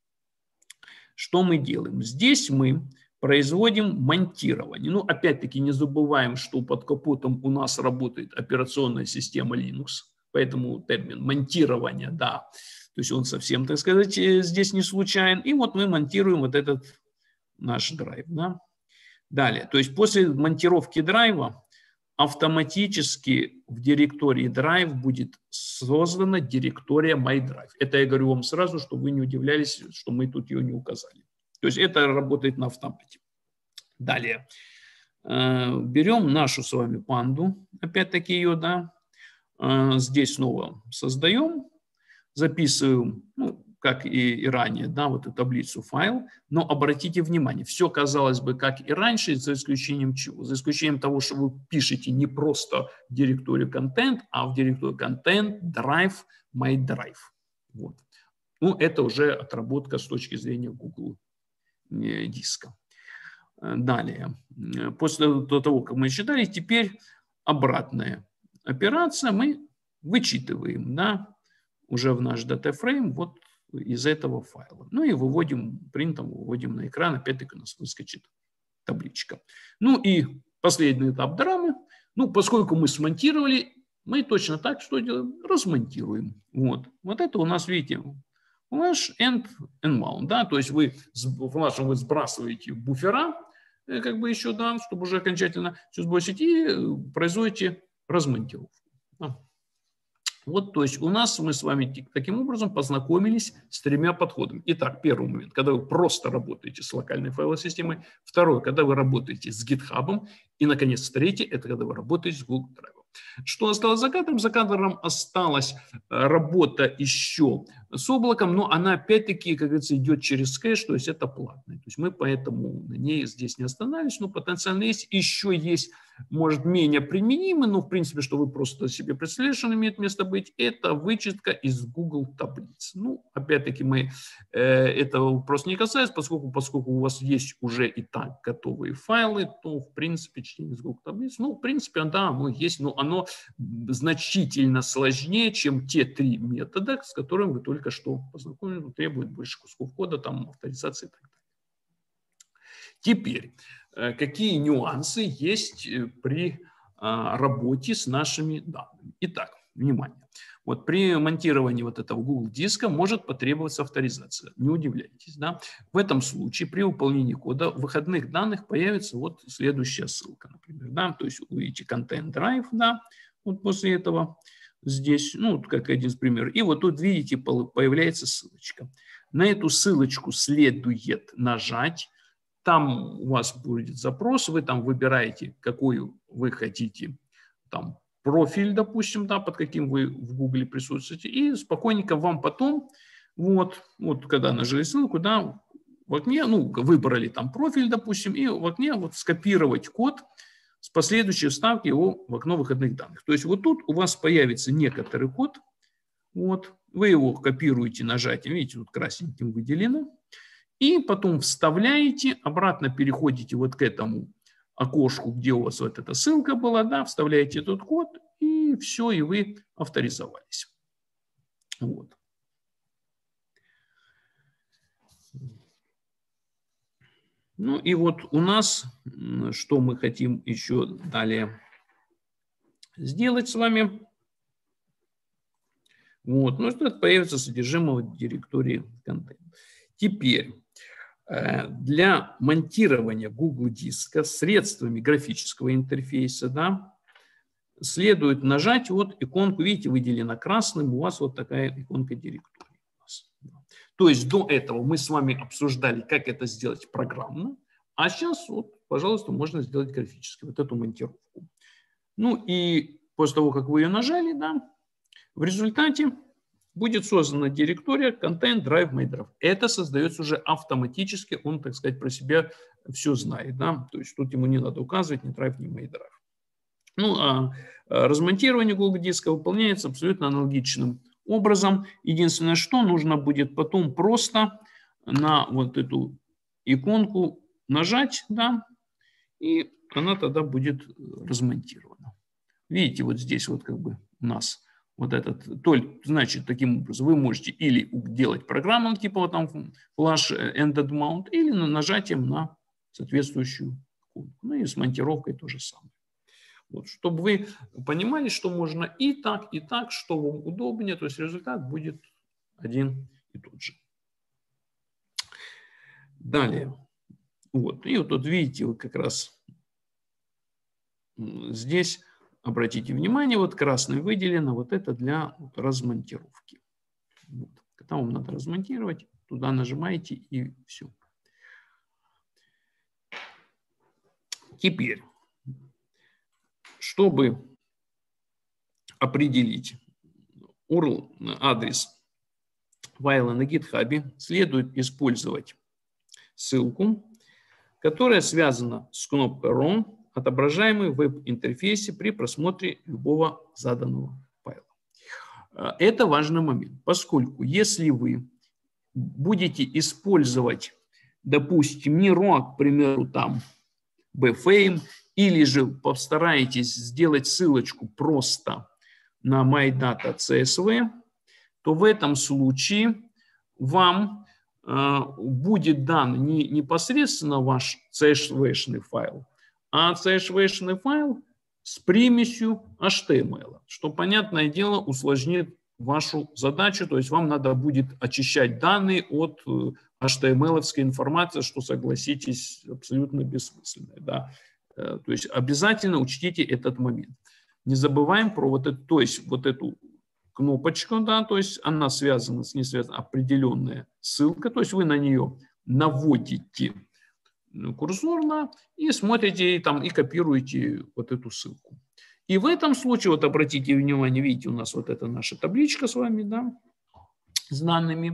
Что мы делаем? Здесь мы производим монтирование. Ну, опять-таки, не забываем, что под капотом у нас работает операционная система Linux, поэтому термин монтирование, да, то есть он совсем, так сказать, здесь не случайен. И вот мы монтируем вот этот наш драйв. Да? Далее, то есть после монтировки драйва автоматически в директории драйв будет создана директория MyDrive. Это я говорю вам сразу, чтобы вы не удивлялись, что мы тут ее не указали. То есть это работает на автомате. Далее, берем нашу с вами панду, опять-таки ее, да, здесь снова создаем, записываем, ну, как и, и ранее, да, вот эту таблицу файл, но обратите внимание, все казалось бы как и раньше, за исключением чего? За исключением того, что вы пишете не просто в директорию контент, а в директорию контент, drive, MyDrive. Вот. Ну, это уже отработка с точки зрения Google диска. Далее, после того, как мы считали, теперь обратная операция, мы вычитываем, да, уже в наш датафрейм, вот из этого файла. Ну и выводим, принтом выводим на экран, опять-таки у нас выскочит табличка. Ну и последний этап драмы. Ну, поскольку мы смонтировали, мы точно так что делаем? Размонтируем. Вот. Вот это у нас, видите, наш end and mount, да, то есть вы в нашем вы сбрасываете буфера, как бы еще, да, чтобы уже окончательно все сбросить, и производите размонтировку. Да. Вот, то есть у нас мы с вами таким образом познакомились с тремя подходами. Итак, первый момент, когда вы просто работаете с локальной файловой системой. Второй, когда вы работаете с GitHub. И, наконец, третий, это когда вы работаете с Google Drive. Что осталось за кадром? За кадром осталась работа еще с облаком, но она опять-таки, как говорится, идет через кэш, то есть это платный. То есть мы поэтому на ней здесь не остановились, но потенциально есть. Еще есть, может, менее применимый, но в принципе, что вы просто себе представляете, что он имеет место быть, это вычетка из Google таблиц. Ну, опять-таки мы э, этого просто не касаемся, поскольку, поскольку у вас есть уже и так готовые файлы, то в принципе чтение из Google таблиц, ну, в принципе, да, оно есть, но оно значительно сложнее, чем те три метода, с которыми вы только что познакомились, требует больше кусков кода, там, авторизации и так далее. Теперь, какие нюансы есть при работе с нашими данными? Итак, внимание. Вот при монтировании вот этого Google диска может потребоваться авторизация. Не удивляйтесь, да? В этом случае при выполнении кода выходных данных появится вот следующая ссылка, например, да? То есть вы видите Content Drive, да? Вот после этого здесь, ну, как один из примеров. И вот тут, видите, появляется ссылочка. На эту ссылочку следует нажать. Там у вас будет запрос, вы там выбираете, какой вы хотите там профиль, допустим, да, под каким вы в Гугле присутствуете, и спокойненько вам потом, вот, вот когда нажали ссылку, да, в окне, ну, выбрали там профиль, допустим, и в окне вот скопировать код с последующей вставки его в окно выходных данных. То есть вот тут у вас появится некоторый код, вот, вы его копируете нажатием, видите, тут красненьким выделено, и потом вставляете, обратно переходите вот к этому окошку, где у вас вот эта ссылка была, да, вставляете этот код, и все, и вы авторизовались. Вот. Ну и вот у нас, что мы хотим еще далее сделать с вами. Вот, ну что появится содержимое директории контент. Теперь для монтирования Google диска средствами графического интерфейса, да, следует нажать вот иконку, видите, выделена красным, у вас вот такая иконка директории. То есть до этого мы с вами обсуждали, как это сделать программно, а сейчас, вот, пожалуйста, можно сделать графически вот эту монтировку. Ну и после того, как вы ее нажали, да, в результате будет создана директория Content Drive MyDrive. Это создается уже автоматически, он, так сказать, про себя все знает. Да? То есть тут ему не надо указывать ни Drive, ни MyDrive. Ну, а размонтирование Google диска выполняется абсолютно аналогичным образом. Единственное, что нужно будет потом просто на вот эту иконку нажать, да, и она тогда будет размонтирована. Видите, вот здесь вот как бы у нас вот этот, то, значит, таким образом вы можете или делать программу типа вот там Flash Ended Mount, или на нажатием на соответствующую иконку. Ну и с монтировкой то же самое. Вот, чтобы вы понимали, что можно и так, и так, что вам удобнее, то есть результат будет один и тот же. Далее. Вот, и вот тут видите, вот как раз здесь обратите внимание, вот красным выделено, вот это для вот размонтировки. Вот. Когда вам надо размонтировать, туда нажимаете и все. Теперь, чтобы определить ю ар эл, адрес файла на GitHub, следует использовать ссылку, которая связана с кнопкой Run, отображаемый в веб-интерфейсе при просмотре любого заданного файла. Это важный момент, поскольку если вы будете использовать, допустим, не рок, к примеру, там bfame, или же постараетесь сделать ссылочку просто на MyData.csv, то в этом случае вам э, будет дан не непосредственно ваш CSV-шный файл, а CSV-шный файл с примесью эйч ти эм эл, что, понятное дело, усложнит вашу задачу, то есть вам надо будет очищать данные от эйч ти эм эл-овской информации, что, согласитесь, абсолютно бессмысленно. Да? То есть обязательно учтите этот момент. Не забываем про вот это, то есть вот эту кнопочку, да, то есть она связана с ней связана определенная ссылка, то есть вы на нее наводите курсорно и смотрите там и копируете вот эту ссылку. И в этом случае, вот обратите внимание, видите, у нас вот это наша табличка с вами, да, с данными.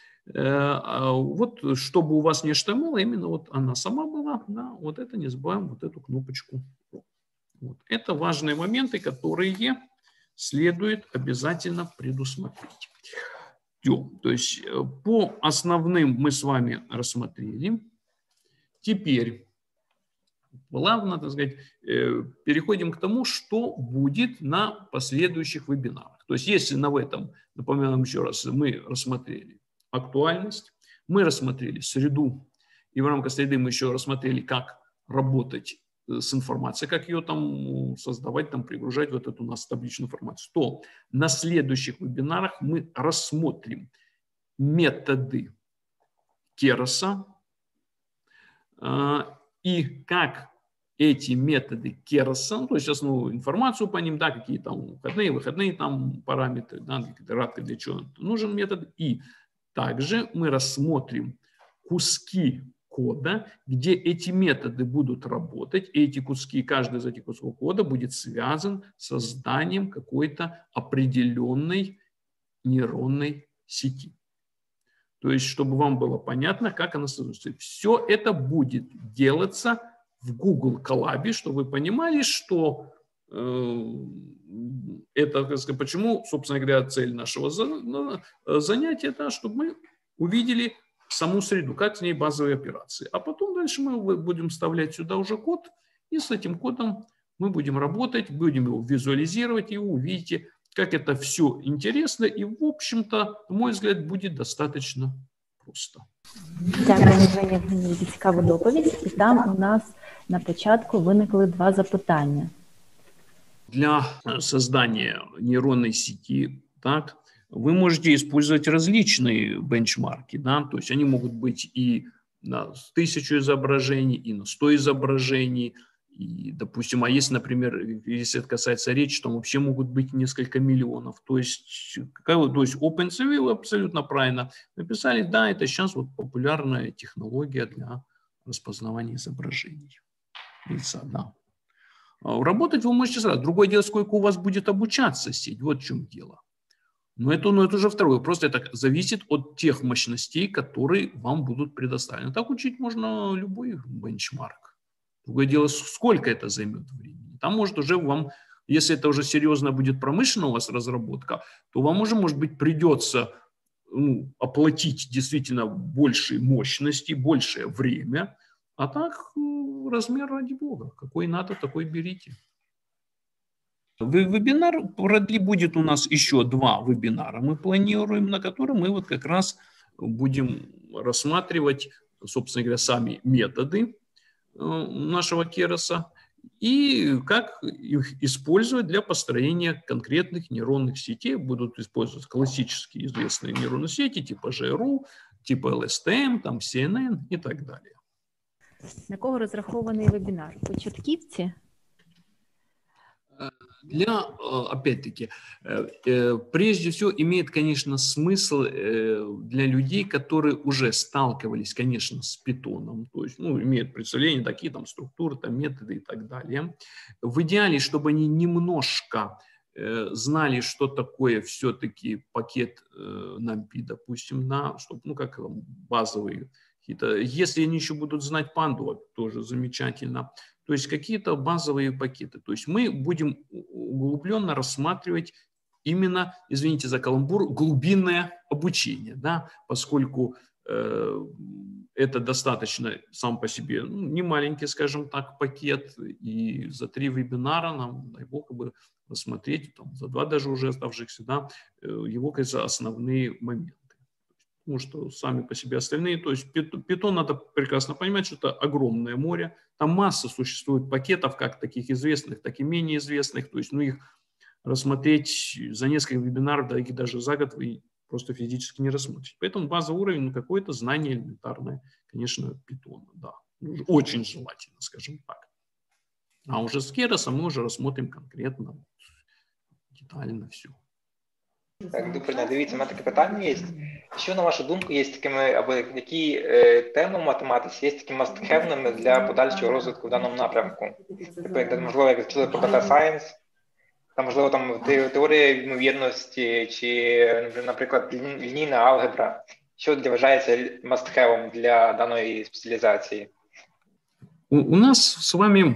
Вот чтобы у вас не эйч ти эм эл, а именно вот она сама была, да, вот это не забываем, вот эту кнопочку. Вот. Это важные моменты, которые следует обязательно предусмотреть. То есть по основным мы с вами рассмотрели. Теперь плавно, так сказать, переходим к тому, что будет на последующих вебинарах. То есть если на этом, напоминаем еще раз, мы рассмотрели актуальность, мы рассмотрели среду, и в рамках среды мы еще рассмотрели, как работать с информацией, как ее там создавать, там пригружать вот эту у нас табличную информацию, то на следующих вебинарах мы рассмотрим методы Кероса и как эти методы Кероса, то есть основную информацию по ним, да, какие там входные, выходные там параметры, да, кратко для чего нужен метод, и также мы рассмотрим куски кода, где эти методы будут работать, и эти куски, каждый из этих кусков кода будет связан с созданием какой-то определенной нейронной сети. То есть, чтобы вам было понятно, как она создается. Все это будет делаться в Google Colab, чтобы вы понимали, что э, это, так сказать, почему, собственно говоря, цель нашего занятия, да, чтобы мы увидели саму среду, как с ней базовые операции. А потом дальше мы будем вставлять сюда уже код, и с этим кодом мы будем работать, будем его визуализировать, и вы увидите, как это все интересно, и, в общем-то, на мой взгляд, будет достаточно просто. Дякую, Женя Євгеній, за цікаву доповідь. І там у нас на початку виникли два запитання. Для создания нейронной сети, так, вы можете использовать различные бенчмарки, да, то есть они могут быть и на тысячу изображений, и на сто изображений, и, допустим, а если, например, если это касается речи, то вообще могут быть несколько миллионов. То есть, какая, то есть OpenCV, вы абсолютно правильно написали, да, это сейчас вот популярная технология для распознавания изображений лица, да. Работать вы можете сразу. Другое дело, сколько у вас будет обучаться сеть, вот в чем дело. Но это, но это уже второе. Просто это зависит от тех мощностей, которые вам будут предоставлены. Так учить можно любой бенчмарк. Другое дело, сколько это займет времени. Там может уже вам, если это уже серьезно будет промышленная у вас разработка, то вам уже, может быть, придется ну, оплатить действительно большие мощности, большее время. А так размер ради бога. Какой надо, такой берите. Вебинар будет у нас еще два вебинара. Мы планируем, на котором мы вот как раз будем рассматривать, собственно говоря, сами методы нашего Кероса и как их использовать для построения конкретных нейронных сетей. Будут использоваться классические известные нейронные сети типа джей ар у, типа эл ес ти эм, там си ен ен и так далее. На кого розрахований вебінар? Початківці? Для, опять-таки, прежде всего имеет, конечно, смысл для людей, которые уже сталкивались, конечно, с питоном, то есть, ну, имеют представление, такие там структуры, там методы и так далее. В идеале, чтобы они немножко знали, что такое все-таки пакет NumPy, допустим, да, чтобы, ну, как базовые какие-то, если они еще будут знать панду, тоже замечательно. То есть какие-то базовые пакеты. То есть мы будем углубленно рассматривать именно, извините за каламбур, глубинное обучение, да, поскольку э, это достаточно сам по себе ну, не маленький, скажем так, пакет, и за три вебинара нам, дай бог, бы рассмотреть, там, за два даже уже оставшихся, да, его, кажется, основные моменты. Потому что сами по себе остальные, то есть Python надо прекрасно понимать, что это огромное море, там масса существует пакетов, как таких известных, так и менее известных, то есть ну, их рассмотреть за несколько вебинаров, да и даже за год вы просто физически не рассмотрите. Поэтому базовый уровень, ну, какое-то знание элементарное, конечно, Python, да, очень желательно, скажем так. А уже с Керосом мы уже рассмотрим конкретно, детально все. Так, Дуприня, дивіться, у мене таке питання є. Що, на вашу думку, є такими, або які е, теми в математиці є такими must-have-ними для подальшого розвитку в даному напрямку? Тобто, як, можливо, як вчили про Data Science, Там, можливо, там теорія ймовірності чи, наприклад, лінійна алгебра. Що вважається must-have для даної спеціалізації? У, у нас с вами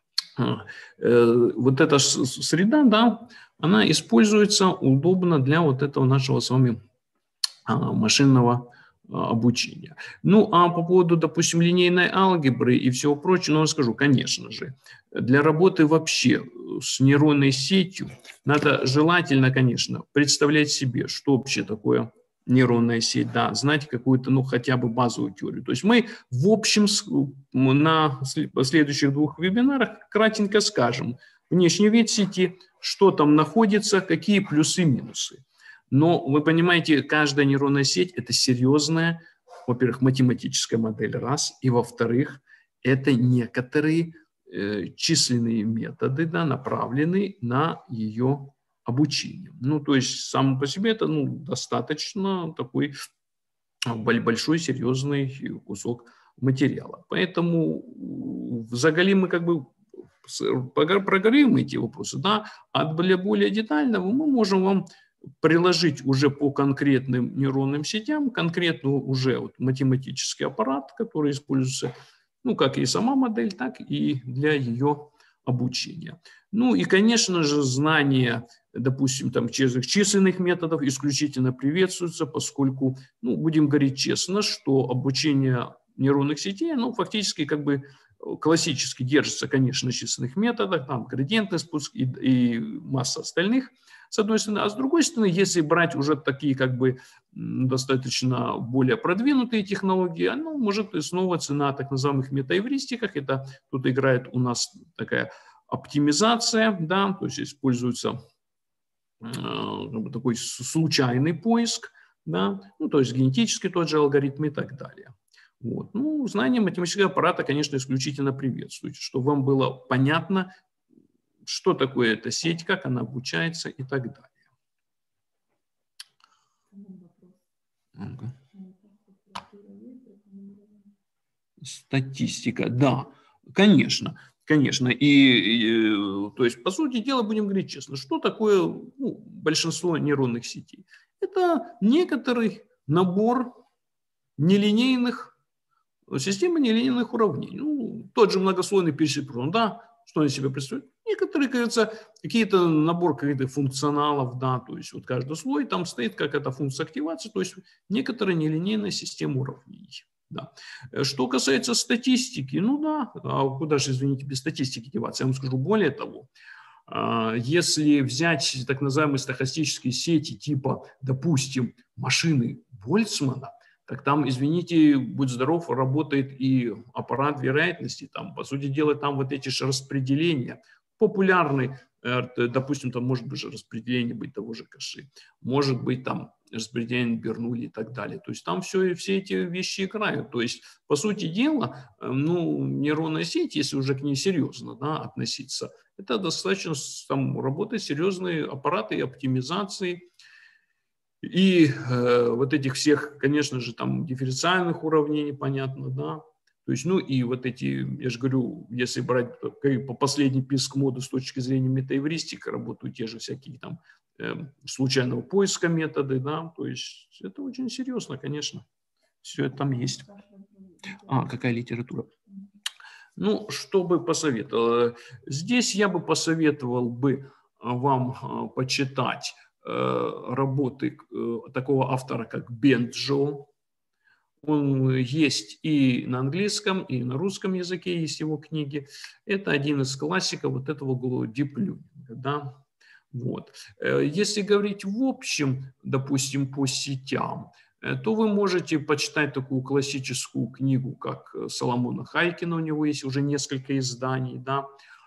э, вот эта среда, да, она используется удобно для вот этого нашего с вами а, машинного обучения. Ну, а по поводу, допустим, линейной алгебры и всего прочего, ну, я скажу, конечно же, для работы вообще с нейронной сетью надо желательно, конечно, представлять себе, что вообще такое нейронная сеть, да, знать какую-то, ну, хотя бы базовую теорию. То есть мы, в общем, на следующих двух вебинарах кратенько скажем, внешний вид сети, что там находится, какие плюсы и минусы. Но вы понимаете, каждая нейронная сеть – это серьезная, во-первых, математическая модель, раз, и, во-вторых, это некоторые э, численные методы, да, направленные на ее обучение. Ну, то есть, само по себе это, ну, достаточно такой большой, серьезный кусок материала. Поэтому заголим мы как бы проговорим эти вопросы, да, а для более детального мы можем вам приложить уже по конкретным нейронным сетям, конкретно уже вот математический аппарат, который используется, ну, как и сама модель, так и для ее обучения. Ну и, конечно же, знание, допустим, там, численных методов исключительно приветствуется, поскольку, ну, будем говорить честно, что обучение нейронных сетей, ну, фактически как бы классически держится, конечно, на численных методах, там, градиентный спуск и, и масса остальных, с одной стороны, а с другой стороны, если брать уже такие как бы достаточно более продвинутые технологии, оно может основываться на так называемых метаэвристиках. Это тут играет у нас такая оптимизация, да, то есть используется э, такой случайный поиск, да, ну, то есть генетический тот же алгоритм и так далее. Вот. Ну, знание математического аппарата, конечно, исключительно приветствует, чтобы вам было понятно, что такое эта сеть, как она обучается и так далее. Ага. Статистика, да, конечно, конечно. И, и, то есть, по сути дела, будем говорить честно, что такое, ну, большинство нейронных сетей? Это некоторый набор нелинейных, системы нелинейных уравнений. Ну, тот же многослойный пересечение, да, что они себе представляют? Некоторые, кажется, какие-то набор каких-то функционалов, да, то есть вот каждый слой там стоит какая-то функция активации, то есть некоторая нелинейная система уравнений. Да. Что касается статистики, ну да, а куда же, извините, без статистики деваться? Я вам скажу более того, если взять так называемые стохастические сети типа, допустим, машины Больцмана, так там, извините, будь здоров, работает и аппарат вероятности, там, по сути дела, там вот эти же распределения, популярны, допустим, там может быть же распределение быть того же Каши, может быть там распределение Бернулли и так далее. То есть там все, все эти вещи играют. То есть, по сути дела, ну, нейронная сеть, если уже к ней серьезно, да, относиться, это достаточно там работают серьезные аппараты и оптимизации. И э, вот этих всех, конечно же, там дифференциальных уравнений, понятно, да. То есть, ну и вот эти, я же говорю, если брать по последней писк-моду с точки зрения метаэвристики, работают те же всякие там э, случайного поиска методы, да. То есть это очень серьезно, конечно. Все это там есть. А, какая литература? Ну, что бы посоветовал? Здесь я бы посоветовал бы вам почитать работы такого автора, как Бенджо. Он есть и на английском, и на русском языке есть его книги. Это один из классиков вот этого deep learning. Да? Вот. Если говорить в общем, допустим, по сетям, то вы можете почитать такую классическую книгу, как Соломона Хайкина, у него есть уже несколько изданий. Да?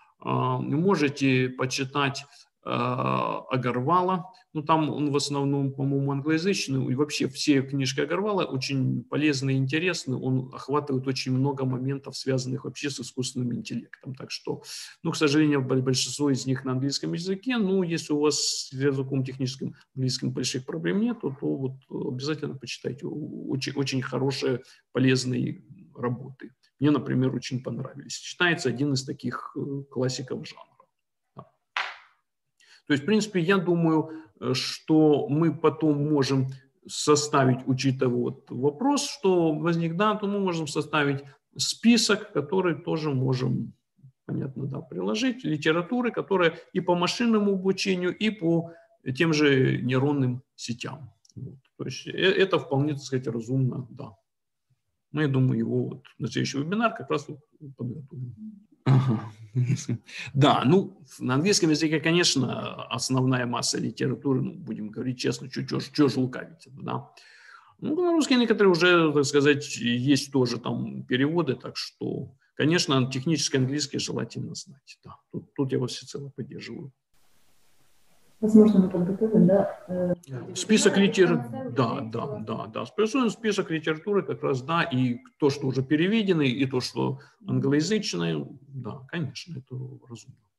Можете почитать Агарвала, ну там он в основном, по-моему, англоязычный, и вообще все книжки Агарвала очень полезны и интересны, он охватывает очень много моментов, связанных вообще с искусственным интеллектом, так что, ну, к сожалению, большинство из них на английском языке, ну, если у вас с языком техническим английским больших проблем нет, то, то вот обязательно почитайте, очень, очень хорошие, полезные работы. Мне, например, очень понравились. Считается один из таких классиков жанра. То То есть, в принципе, я думаю, что мы потом можем составить, учитывая вот вопрос, что возник, да, то мы можем составить список, который тоже можем, понятно, да, приложить, литературы, которая и по машинному обучению, и по тем же нейронным сетям. Вот. То есть это вполне, так сказать, разумно, да. Ну, я думаю, его вот на следующий вебинар как раз вот подготовим. Ага. Да, ну, на английском языке, конечно, основная масса литературы, ну, будем говорить честно, чего же лукавить, да. Ну, на русский некоторые уже, так сказать, есть тоже там переводы, так что, конечно, технический английский желательно знать, да. Тут, тут я вас всецело поддерживаю. Возможно, мы подготовим, да? Список литературы, да, да, да, да. Список, список литературы как раз, да, и то, что уже переведено, и то, что англоязычное, да, конечно, это разумно.